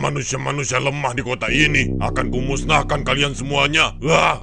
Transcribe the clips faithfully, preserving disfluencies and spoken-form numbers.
manusia-manusia lemah di kota ini. Akan kumusnahkan kalian semuanya.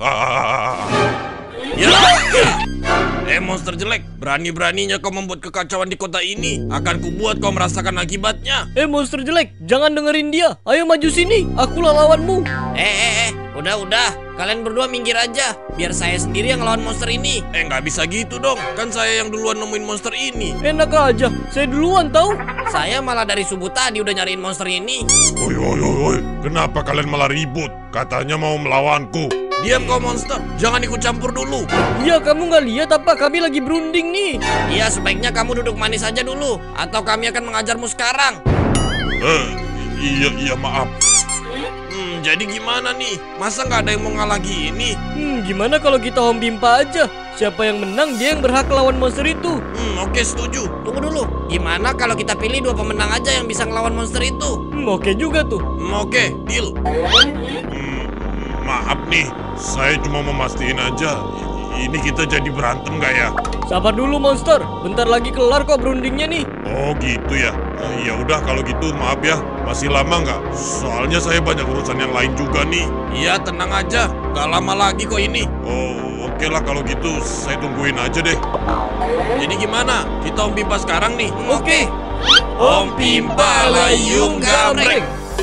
Ya, ya. Eh monster jelek, berani-beraninya kau membuat kekacauan di kota ini. Akan kubuat kau merasakan akibatnya. Eh monster jelek, jangan dengerin dia. Ayo maju sini, akulah lawanmu. Eh, eh, eh, udah-udah. Kalian berdua minggir aja, biar saya sendiri yang lawan monster ini. Eh, nggak bisa gitu dong. Kan saya yang duluan nemuin monster ini. Enak aja, saya duluan tahu. Saya malah dari subuh tadi udah nyariin monster ini. Woi, woi, woi, woi. Kenapa kalian malah ribut? Katanya mau melawanku. Diam kau monster, jangan ikut campur dulu. Iya, kamu nggak lihat apa kami lagi berunding nih? Iya, sebaiknya kamu duduk manis aja dulu, atau kami akan mengajarmu sekarang. Eh, iya, iya maaf. Hmm, jadi gimana nih? Masa nggak ada yang mau ngalah gini? Hmm, gimana kalau kita home bimpa aja? Siapa yang menang, dia yang berhak lawan monster itu. Hmm, oke setuju. Tunggu dulu, gimana kalau kita pilih dua pemenang aja yang bisa ngelawan monster itu? Hmm, oke juga tuh. Hmm, oke, deal. Hmm, maaf nih, saya cuma memastikan aja. Ini kita jadi berantem gak ya? Sabar dulu monster, bentar lagi kelar kok berundingnya nih. Oh gitu ya. Eh, ya udah kalau gitu maaf ya. Masih lama nggak? Soalnya saya banyak urusan yang lain juga nih. Iya tenang aja, gak lama lagi kok ini. Oh oke lah kalau gitu saya tungguin aja deh. Jadi gimana? Kita Om Pimpa sekarang nih. Oke. Om Pimpa layung gamreng.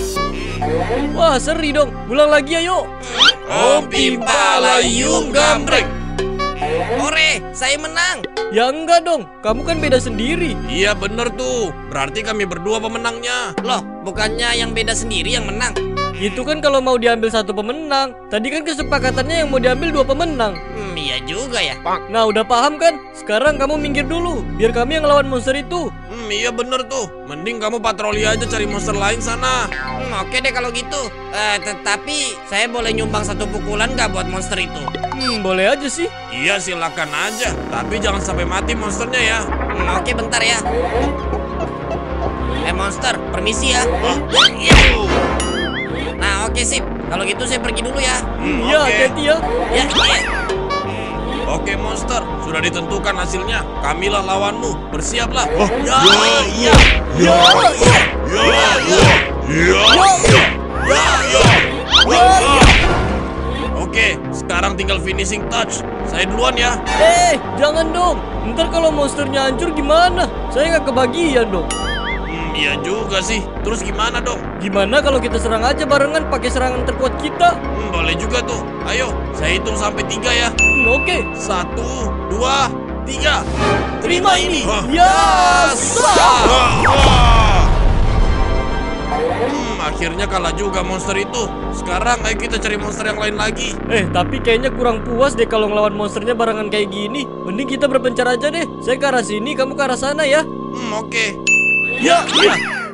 Wah seri dong, ulang lagi ayo. Om Pimpa layung gamreng. Ore, saya menang. Ya enggak dong, kamu kan beda sendiri. Iya bener tuh, berarti kami berdua pemenangnya. Loh, bukannya yang beda sendiri yang menang? Itu kan kalau mau diambil satu pemenang. Tadi kan kesepakatannya yang mau diambil dua pemenang. Hmm, iya juga ya. Nah udah paham kan? Sekarang kamu minggir dulu, biar kami yang lawan monster itu. Hmm, iya bener tuh. Mending kamu patroli aja cari monster lain sana. Hmm, oke deh kalau gitu. Eh, tetapi saya boleh nyumbang satu pukulan nggak buat monster itu? Hmm, boleh aja sih. Iya silakan aja. Tapi jangan sampai mati monsternya ya. Hmm, oke bentar ya. Eh monster, permisi ya. Hah? Iya. Nah oke sip. Kalau gitu saya pergi dulu ya. Hmm, Iya, oke. hati-hati ya. Ya, iya. Oke monster, sudah ditentukan hasilnya. Kamilah lawanmu, bersiaplah. Oh, ya, ya, ya, ya, ya, ya, ya, ya, ya, ya. Oke, sekarang tinggal finishing touch. Saya duluan ya. Eh, jangan dong. Ntar kalau monsternya hancur gimana? Saya nggak kebagian dong. Hmm, iya juga sih. Terus gimana dong? Gimana kalau kita serang aja barengan pakai serangan terkuat kita? Hmm, boleh juga tuh. Ayo, saya hitung sampai tiga ya. Hmm, oke. Satu, dua, tiga. Terima ini. Hah? Ya, sah. Hmm, akhirnya kalah juga monster itu. Sekarang ayo kita cari monster yang lain lagi. Eh, tapi kayaknya kurang puas deh kalau ngelawan monsternya barengan kayak gini. Mending kita berpencar aja deh. Saya ke arah sini, kamu ke arah sana ya. Hmm, oke. Ya, ya.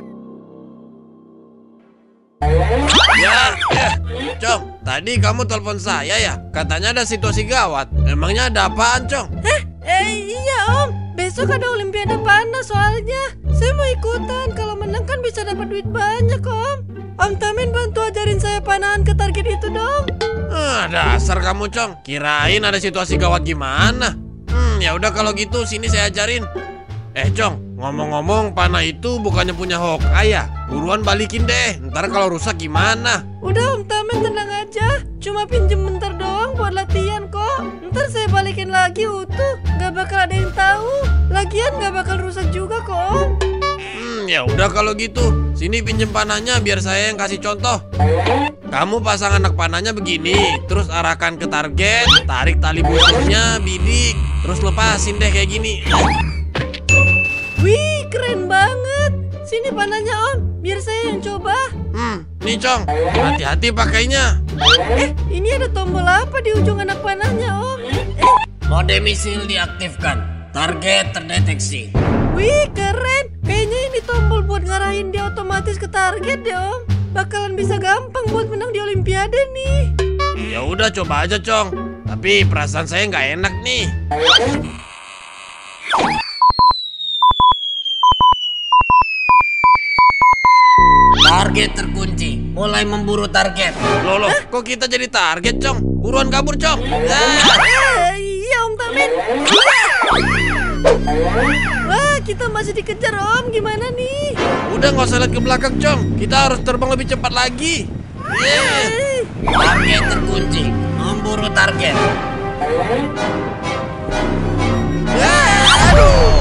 Ya, ya. Cong, tadi kamu telepon saya ya? Katanya ada situasi gawat. Emangnya ada apaan, Cong? Eh iya om, besok ada olimpiade panah soalnya. Saya mau ikutan, kalau menang kan bisa dapat duit banyak om. Om Tamin bantu ajarin saya panahan ke target itu dong. Ah, dasar kamu, Cong. Kirain ada situasi gawat gimana? Hmm, ya udah kalau gitu sini saya ajarin. Eh, Cong, ngomong-ngomong panah itu bukannya punya Hawkeye ya? Buruan balikin deh, ntar kalau rusak gimana? Udah om Tamin tenang aja, cuma pinjem bentar doang buat latihan kok. Ntar saya balikin lagi utuh, gak bakal ada yang tahu. Lagian gak bakal rusak juga kok om. Hmm, ya udah kalau gitu. Sini pinjem panahnya biar saya yang kasih contoh. Kamu pasang anak panahnya begini, terus arahkan ke target, tarik tali busurnya, bidik, terus lepasin deh kayak gini. Wih keren banget. Sini panahnya om, biar saya yang coba. Hmm, nih Cong, hati-hati pakainya. Eh ini ada tombol apa di ujung anak panahnya om? Eh Mode misil diaktifkan, target terdeteksi. wih keren. Kayaknya ini tombol buat ngarahin dia otomatis ke target deh om. Bakalan bisa gampang buat menang di olimpiade nih. Ya udah coba aja Cong, tapi perasaan saya nggak enak nih. Target terkunci, mulai memburu target. Loh loh, kok kita jadi target Cong? Buruan kabur Cong. Ah. Eh, iya om Tamin. Wah kita masih dikejar Om. Gimana nih? Udah nggak usah lihat ke belakang, Cong. Kita harus terbang lebih cepat lagi. Yeah. Target terkunci. Memburu target. Ah, aduh.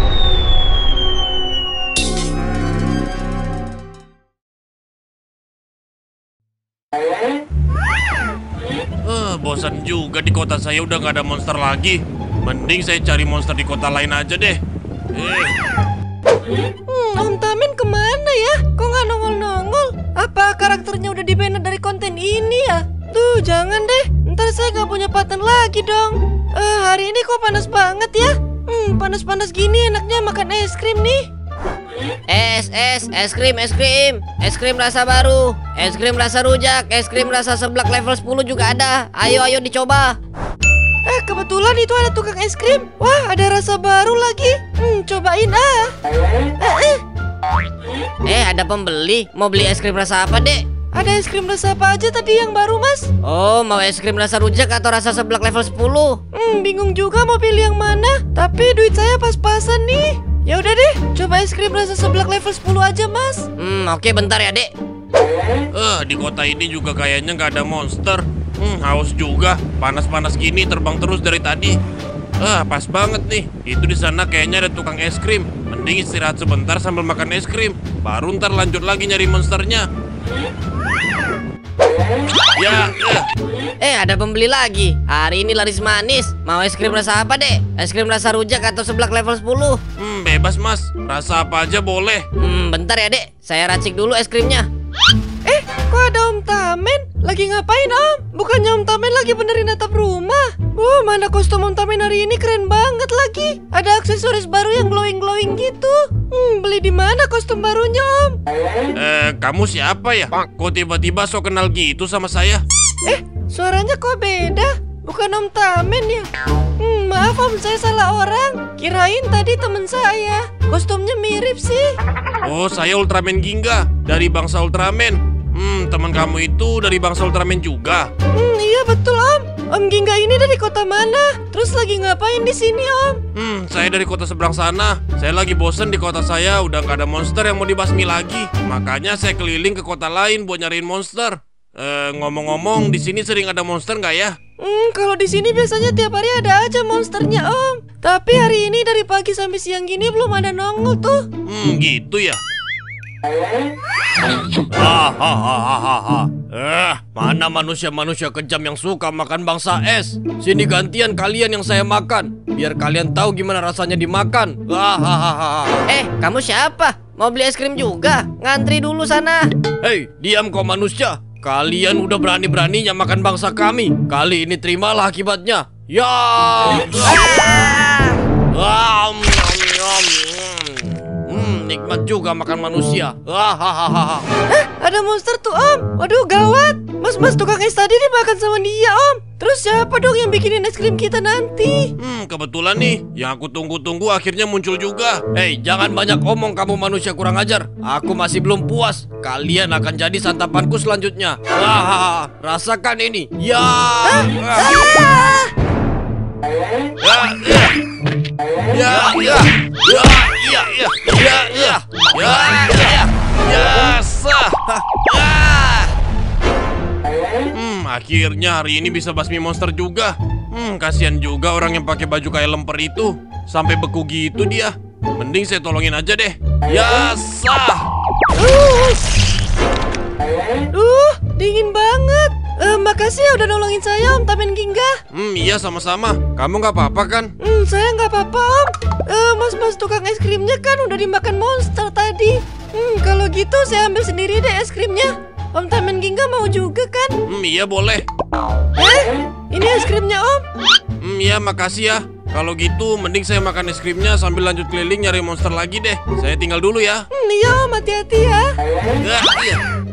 Eh, bosan juga di kota saya udah nggak ada monster lagi. Mending saya cari monster di kota lain aja deh. Eh. Hmm, Om Tamin kemana ya? Kok nggak nongol-nongol? Apa karakternya udah di-ban dari konten ini ya? Tuh, jangan deh. Ntar saya nggak punya paten lagi dong. Eh, hari ini kok panas banget ya? Hmm, panas-panas gini enaknya makan es krim nih. Es, es, es krim, es krim, es krim rasa baru, es krim rasa rujak, es krim rasa seblak level sepuluh juga ada. Ayo, ayo dicoba. Eh, kebetulan itu ada tukang es krim. Wah, ada rasa baru lagi. Hmm, cobain ah. Eh, eh. Eh, ada pembeli. Mau beli es krim rasa apa, Dek? Ada es krim rasa apa aja tadi yang baru, Mas? Oh, mau es krim rasa rujak atau rasa seblak level sepuluh? Hmm, bingung juga mau pilih yang mana. Tapi duit saya pas-pasan nih. Ya udah deh, coba es krim rasa seblak level sepuluh aja, Mas. Hmm, oke, bentar ya, Dek. Eh, di kota ini juga kayaknya nggak ada monster. Hmm, haus juga. Panas-panas gini terbang terus dari tadi. Ah, pas banget nih. Itu di sana kayaknya ada tukang es krim. Mending istirahat sebentar sambil makan es krim. Baru ntar lanjut lagi nyari monsternya. Ya, eh. Eh, ada pembeli lagi. Hari ini laris manis. Mau es krim rasa apa, Dek? Es krim rasa rujak atau seblak level sepuluh? Hmm, bebas mas. Rasa apa aja boleh. Hmm, bentar ya, Dek. Saya racik dulu es krimnya. Eh, kok ada Om Tamin? Lagi ngapain Om? Bukannya Om Tamin lagi benerin atap rumah? Wah, mana kostum Om Tamin hari ini keren banget lagi. Ada aksesoris baru yang glowing-glowing gitu. Hmm, beli di mana kostum barunya Om? Eh, kamu siapa ya? Kok tiba-tiba so kenal gitu sama saya? Eh, suaranya kok beda? Bukan Om Tamin ya? Hmm, maaf Om, saya salah orang. Kirain tadi temen saya. Kostumnya mirip sih. Oh, saya Ultraman Ginga dari bangsa Ultraman. Hmm, teman kamu itu dari bangsa Ultraman juga. Hmm, iya betul Om. Om Ginga ini dari kota mana? Terus lagi ngapain di sini Om? Hmm, saya dari kota seberang sana. Saya lagi bosen di kota saya, udah nggak ada monster yang mau dibasmi lagi. Makanya saya keliling ke kota lain buat nyariin monster. Eh, ngomong-ngomong, di sini sering ada monster nggak ya? Hmm, kalau di sini biasanya tiap hari ada aja monsternya Om. Tapi hari ini dari pagi sampai siang gini belum ada nongol tuh. Hmm, gitu ya. Hahaha. Eh, mana manusia-manusia kejam yang suka makan bangsa es? Sini gantian kalian yang saya makan, biar kalian tahu gimana rasanya dimakan. Hahaha. Eh, kamu siapa? Mau beli es krim juga? Ngantri dulu sana. Hei, diam kau manusia. Kalian udah berani-beraninya makan bangsa kami. Kali ini terimalah akibatnya. Ya. Ah, mm, mm, mm. Hmm, nikmat juga makan manusia. Hahaha. Eh, ada monster tuh Om. Waduh, gawat. Mas-mas tukang es tadi dimakan sama dia Om. Terus siapa dong yang bikinin es krim kita nanti? Hmm, kebetulan nih, yang aku tunggu-tunggu akhirnya muncul juga. Hei, jangan banyak omong kamu manusia kurang ajar. Aku masih belum puas. Kalian akan jadi santapanku selanjutnya. Hahaha, rasakan ini. Ya. Ah! Ya, ya. Ya, ya. Ya, ya, ya. Ya, ya. Ya, ya. Ya, sah. Ah. Hmm, akhirnya hari ini bisa basmi monster juga. Hmm, kasihan juga orang yang pakai baju kayak lemper itu. Sampai beku gitu dia. Mending saya tolongin aja deh. Ya, sah. Uh, uh dingin banget. Eh, makasih ya udah nolongin saya Om Tamin Ginga. Hmm, iya sama-sama. Kamu nggak apa-apa kan? Hmm, saya nggak apa-apa Om. Eh, mas-mas tukang es krimnya kan udah dimakan monster tadi. Hmm, kalau gitu saya ambil sendiri deh es krimnya. Om Tamin Ginga mau juga kan? Hmm, iya boleh. Eh, ini es krimnya Om. Hmm, iya makasih ya. Kalau gitu mending saya makan es krimnya sambil lanjut keliling nyari monster lagi deh. Saya tinggal dulu ya. Hmm, iya Om, hati-hati ya. Ya, iya.